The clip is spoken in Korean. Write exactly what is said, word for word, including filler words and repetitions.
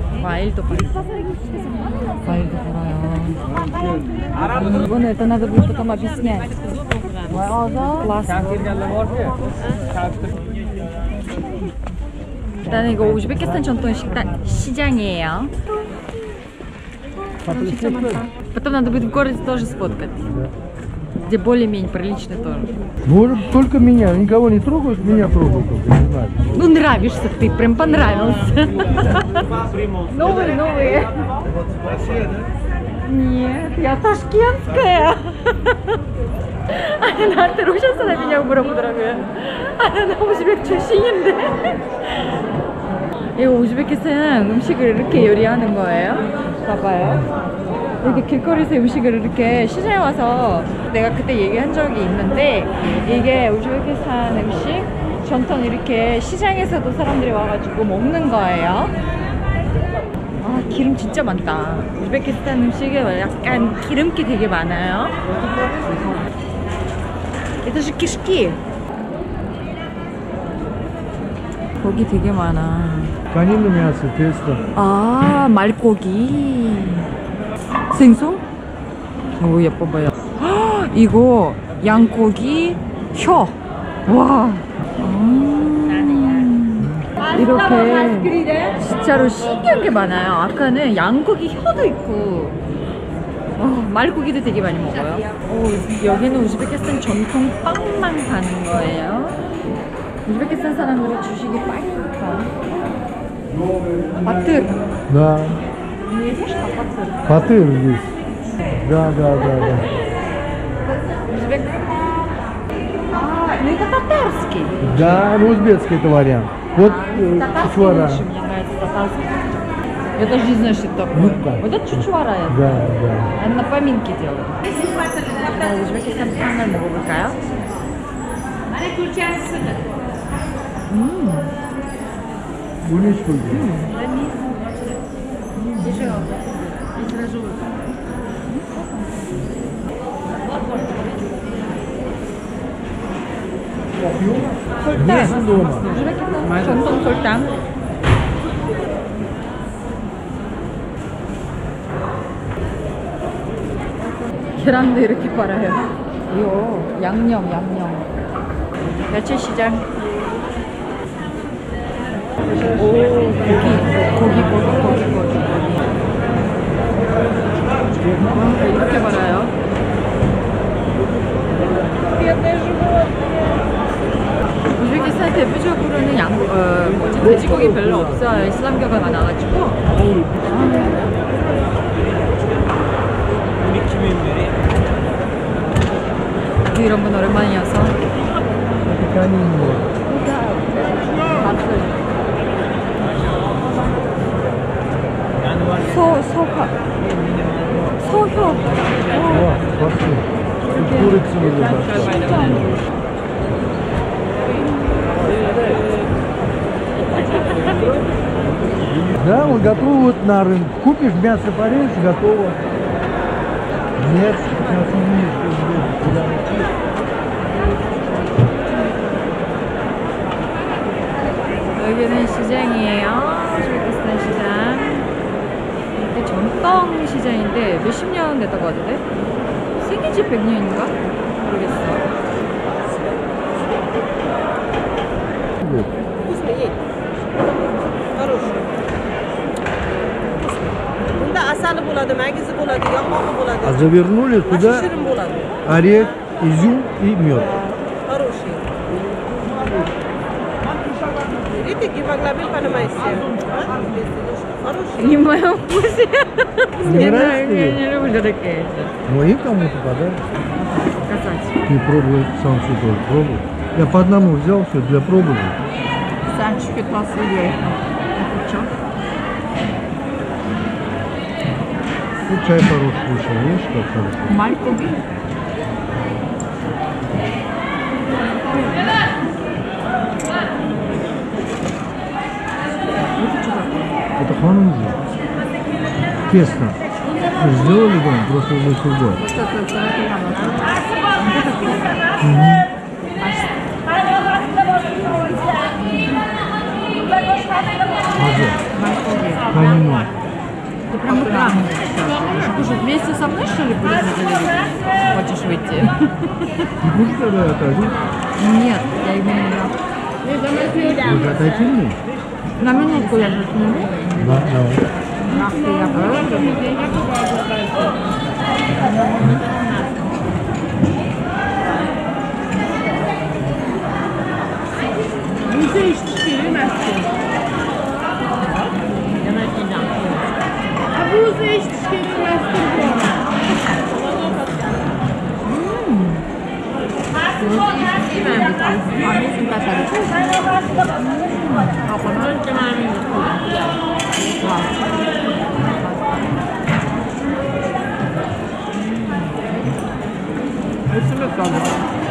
과일도 팔아요. 과일도 팔아요. Bunu это надо будет потом объяснять. 일단 이거 우즈베키스탄 전통 식당 시장이에요. 진짜 많다. Потом надо будет в городе тоже сфоткать. Где более-менее прилично тоже. Может, только меня, никого не трогают, меня трогают, не знаю. Ну нравишься ты, прям понравился. Новые, новые. Нет, я ташкентская. 아니 나한테 로션 사람이냐고 물어보더라고요. 아, 나 우즈벡 출신인데. 이거 우즈베키스탄 음식을 이렇게 요리하는 거예요? 봐봐요. 이렇게 길거리에서 음식을 이렇게 시장에 와서 내가 그때 얘기한 적이 있는데 이게 우즈베키스탄 음식 전통 이렇게 시장에서도 사람들이 와가지고 먹는 거예요. 아 기름 진짜 많다. 우즈베키스탄 음식에 약간 기름기 되게 많아요. Это же кишки. 고기 되게 많아. Конину мясо, тесто. 아 말고기. 생선? 오 예뻐 봐요. 이거 양고기 혀. 와. 음. 이렇게 진짜로 신기한 게 많아요. 아까는 양고기 혀도 있고 어, 말고기도 되게 많이 먹어요. 오, 여기는 우즈베키스탄 전통 빵만 파는 거예요. 우즈베키스탄 사람들이 주식이 빵이 좋다. 바트. Да. Не ешь, а фатыр. Фатыр здесь. Да, да, да, да. Узбек. А, ну это татарский. Да, ну узбекский это вариант. Вот э, чучвара. Лучше, мне нравится татарский. Я даже не знаю, что это такое. Ну-ка. Вот это чучвара. Это. Да, да. Они на поминки делают. Узбекистан 빵을 먹어볼까요? 음. Булечку. 설탕. 우즈베키스탄 전통 설탕. 계란도 이렇게 팔아요. 이거 양념, 양념. 야채 시장. 오, 고기, 고기, 고기, 고기, 고기. 와, 이렇게 많아요. 우즈베키스탄 대표적으로는 양, 어, 뭐지, 돼지고기 별로 없어요. 이슬람교가 많아가지고. 아. 이런 건 오랜만이어서. 소, 소화. 소효. О, пошли. Курицу или да, вот готово вот на рынке. Купишь мясо, порежешь, готово. Нет, сейчас не 여기는 시장이에요. 우즈베키스탄 시장. 이게 전통 시장인데 몇십 년 됐다고 하던데? 생긴 지 백 년인가? 모르겠어. А завернули туда орех, изюм и мед. Не моя вкусе. Не нравится я не люблю такие. Ну и кому-то подарок. Показать. Ты пробуй, сам все тоже пробуй. Я по одному взял все для пробы. Сальчик питался ей. Это что? Тут чай хороший вышел, видишь, как хорошо. Малькоби. Это ханузи. Тесто. Сделали дом, просто в другой. Ранено. Ты прям упрямый. Ты что, вместе со мной, что ли, будешь на телевидении? Хочешь выйти? Не будешь тогда отойти? Нет, я именно... Уже отойти мне? На минутку я же сниму. Да, давай. Ах ты, я правда? Yüzde içtikleri mersin. Bu yüzde içtikleri mersin bu. Üstüme kaldı.